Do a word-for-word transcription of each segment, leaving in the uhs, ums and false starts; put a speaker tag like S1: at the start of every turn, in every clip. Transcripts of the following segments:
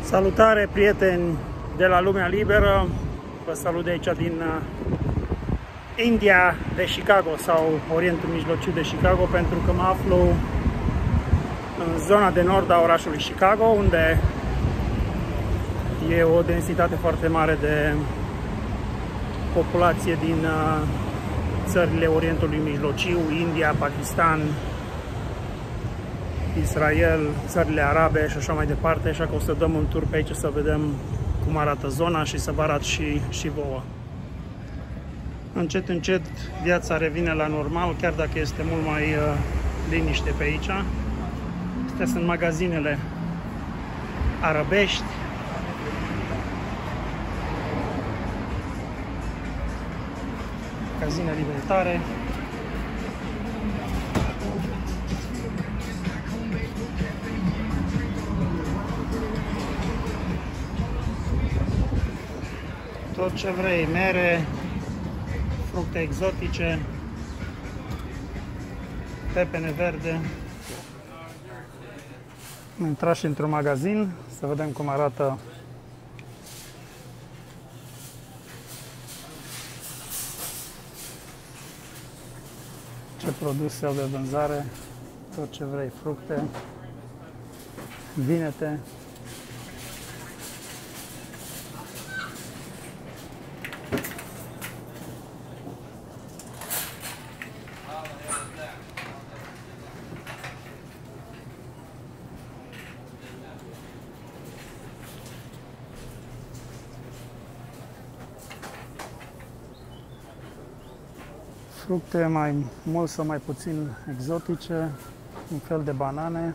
S1: Salutare, prieteni de la Lumea Liberă! Vă salut de aici din India, de Chicago sau Orientul Mijlociu de Chicago, pentru că mă aflu în zona de nord a orașului Chicago, unde e o densitate foarte mare de populație din țările Orientului Mijlociu, India, Pakistan, Israel, țările arabe și așa mai departe, așa că o să dăm un tur pe aici să vedem cum arată zona și să vă arăt și, și vouă. Încet, încet viața revine la normal, chiar dacă este mult mai uh, liniște pe aici. Astea sunt magazinele arabești. Magazine alimentare. Tot ce vrei, mere, fructe exotice, pepene verde. Am intrat și într-un magazin să vedem cum arată ce produse au de vânzare, tot ce vrei, fructe, vinete. Fructe mai mult sau mai puțin exotice, un fel de banane,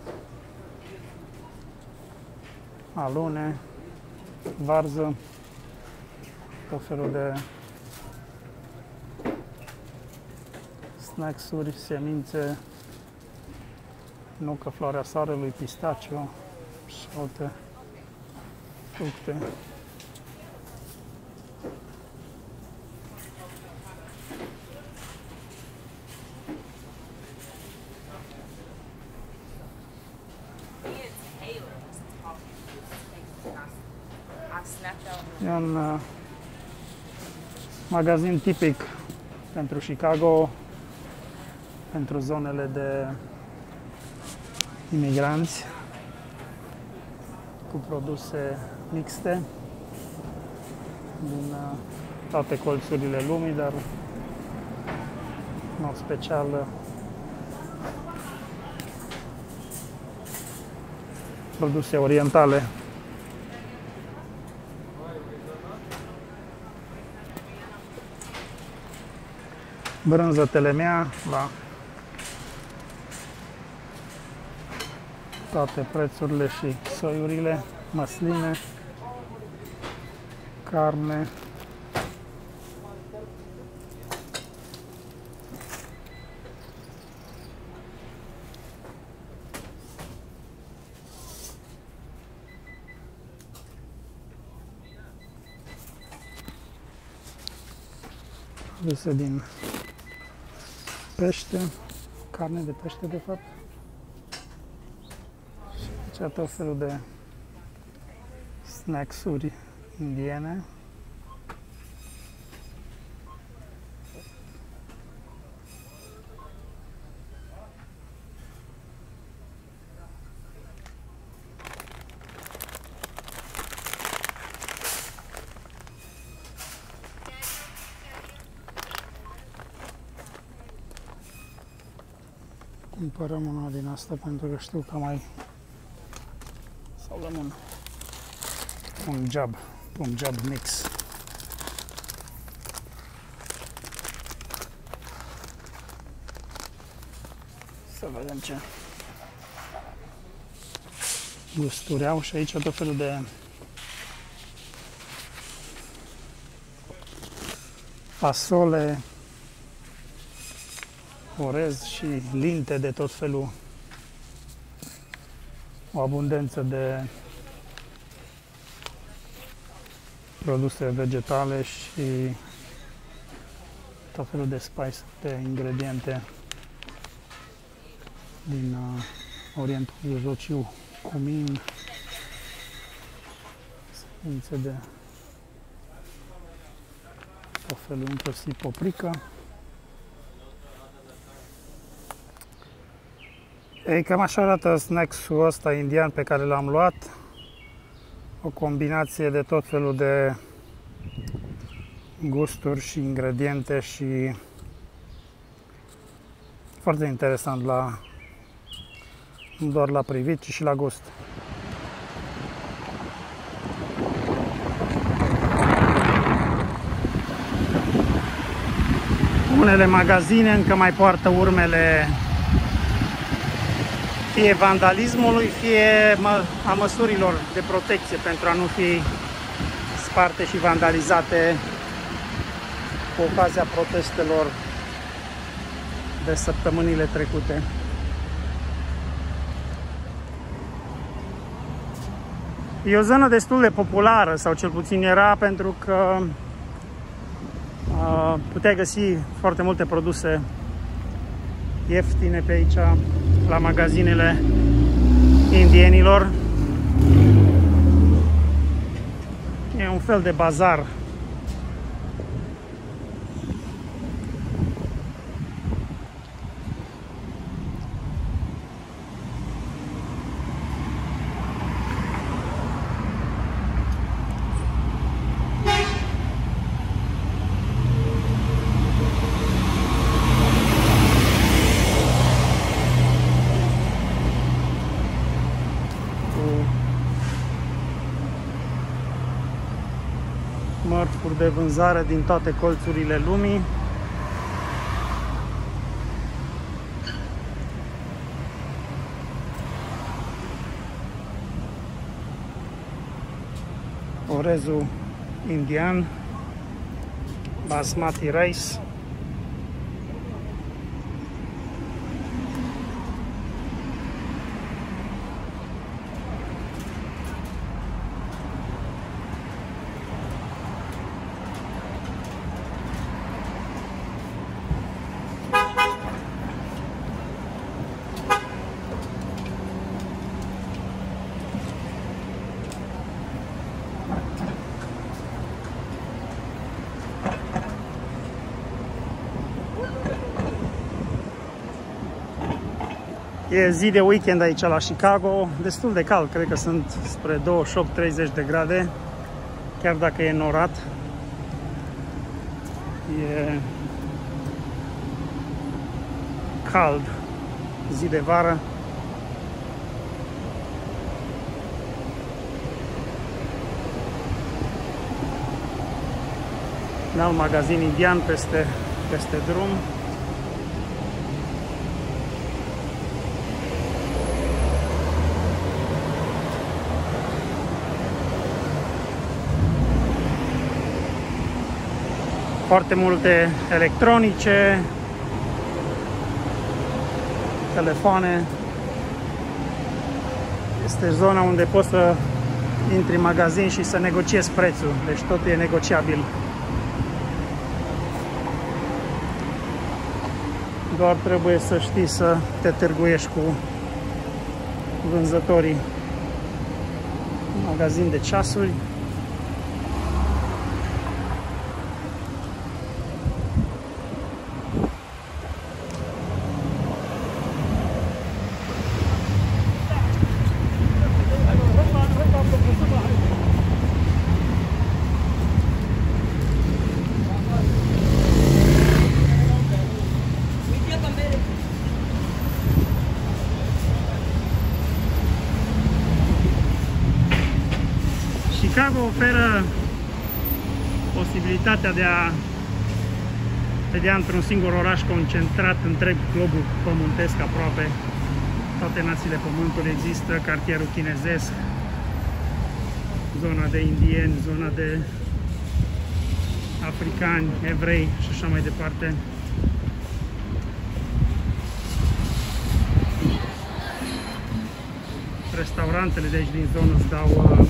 S1: alune, varză, tot felul de snacks-uri, semințe, nucă, floarea soarelui, pistacio și alte fructe. E un uh, magazin tipic pentru Chicago, pentru zonele de imigranți, cu produse mixte din uh, toate colțurile lumii, dar în mod special uh, produse orientale. Brânză telemea la toate prețurile și soiurile, măsline, carne, produse din pește, carne de pește de fapt, și aici tot felul de snacks-uri indiene. Cumpărăm una din asta pentru că știu că mai sau luăm un, un jab, un jab mix. Să vedem ce gusturi au și aici tot felul de fasole, orez și linte de tot felul, o abundență de produse vegetale și tot felul de spice, de ingrediente din uh, Orientul Mijlociu, cumin, ființe de tot felul, inclusiv poprică. Ei, cam așa arată snack-ul ăsta indian pe care l-am luat. O combinație de tot felul de gusturi și ingrediente și foarte interesant la, nu doar la privit, ci și la gust. Unele magazine încă mai poartă urmele fie vandalismului, fie a măsurilor de protecție pentru a nu fi sparte și vandalizate cu ocazia protestelor de săptămânile trecute. E o zonă destul de populară, sau cel puțin era, pentru că uh, puteai găsi foarte multe produse ieftine pe aici, la magazinele indienilor. E un fel de bazar. Mărfuri de vânzare din toate colțurile lumii. Orezul indian, basmati rice. E zi de weekend aici la Chicago, destul de cald, cred că sunt spre douăzeci și opt treizeci de grade, chiar dacă e norat. E cald, zi de vară. Un alt magazin indian peste, peste drum. Foarte multe electronice, telefoane. Este zona unde poți să intri în magazin și să negociezi prețul, deci totul e negociabil. Doar trebuie să știi să te târguiești cu vânzătorii. Magazin de ceasuri. Chicago oferă posibilitatea de a vedea într-un singur oraș concentrat întreg globul pământesc aproape. Toate națiile pământului există, cartierul chinezesc, zona de indieni, zona de africani, evrei și așa mai departe. Restaurantele de aici din zonă îți dau uh,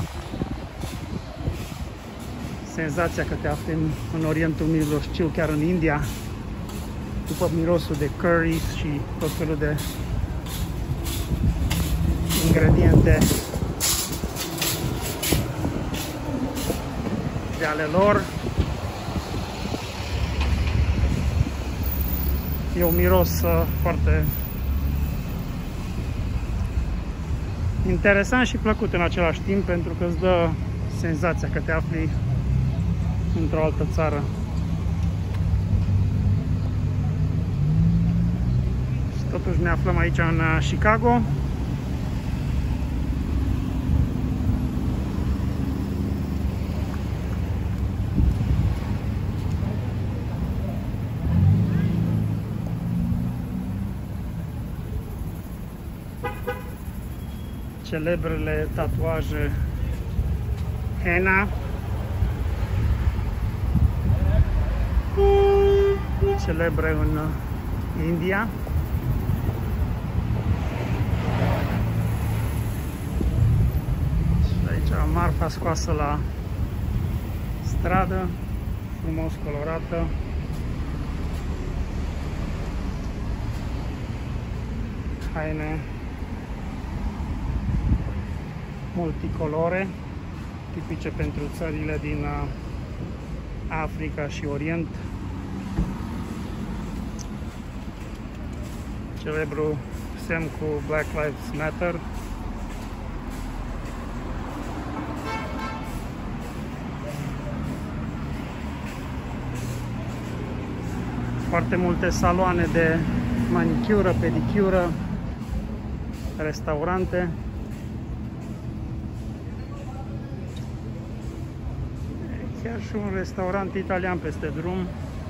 S1: senzația că te afli în, în Orientul Mijlociu, chiar în India, după mirosul de curry și tot felul de ingrediente de ale lor. E un miros uh, foarte interesant și plăcut în același timp, pentru că îți dă senzația că te afli într-o altă țară. Și totuși ne aflăm aici în Chicago. Celebrele tatuaje henna, celebre în India. Și aici marfa scoasă la stradă, frumos colorată. Haine multicolore, tipice pentru țările din Africa și Orient. Celebru semn cu Black Lives Matter. Foarte multe saloane de manicură, pedicură, restaurante. Chiar și un restaurant italian peste drum.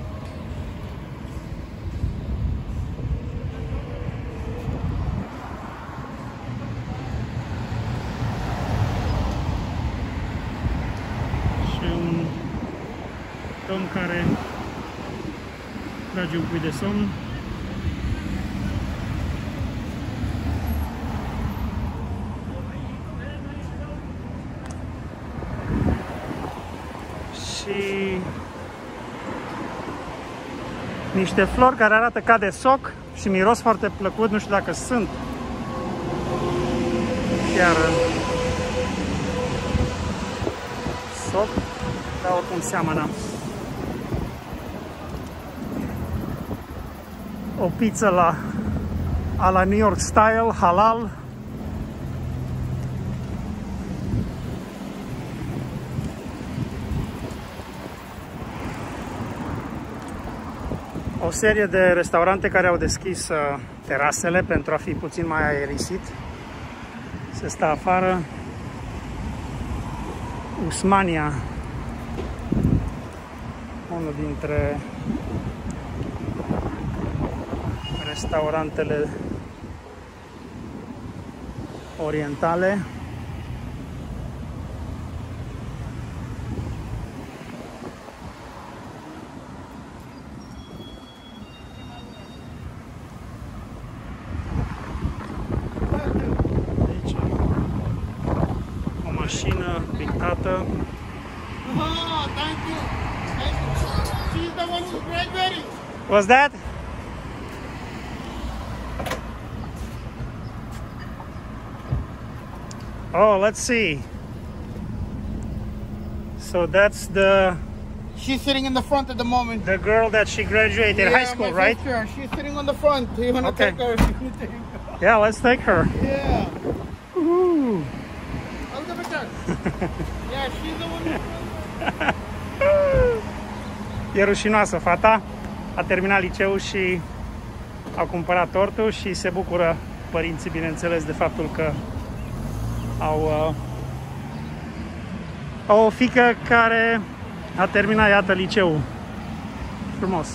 S1: Și un domn care trage un pui de somn. Și niște flori care arată ca de soc și miros foarte plăcut, nu știu dacă sunt chiar soc, dar oricum seamănă. O pizza la, a la New York style, halal. O serie de restaurante care au deschis uh, terasele pentru a fi puțin mai aerisit. Se stă afară. Usmania, unul dintre restaurantele orientale. Mașină pictată.
S2: Oh, thank you. Thank you. She's the one who's graduating.
S1: What's that? Oh, let's see. So that's the
S2: She's sitting in the front at the moment.
S1: the girl that she graduated
S2: Yeah,
S1: high school,
S2: my
S1: right?
S2: sister. She's sitting on the front. You wanna
S1: Okay.
S2: take her? You wanna take her?
S1: Yeah, let's take her.
S2: Yeah.
S1: Woohoo.
S2: I'll give it to her. Yeah, she's the one.
S1: E rușinoasă fata. A terminat liceul și a cumpărat tortul și se bucură părinții, bineînțeles, de faptul că au, uh, au o fiică care a terminat, iată, liceul. Frumos.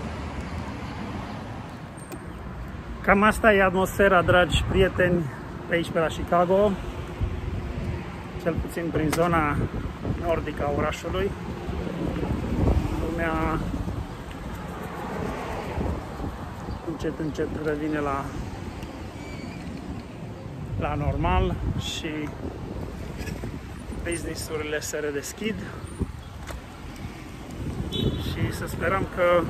S1: Cam asta e atmosfera, dragi prieteni, pe aici, pe la Chicago. Cel puțin prin zona nordică a orașului. Lumea încet, încet revine la, la normal și business-urile se redeschid și să sperăm că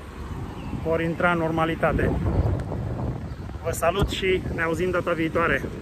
S1: vor intra în normalitate. Vă salut și ne auzim data viitoare!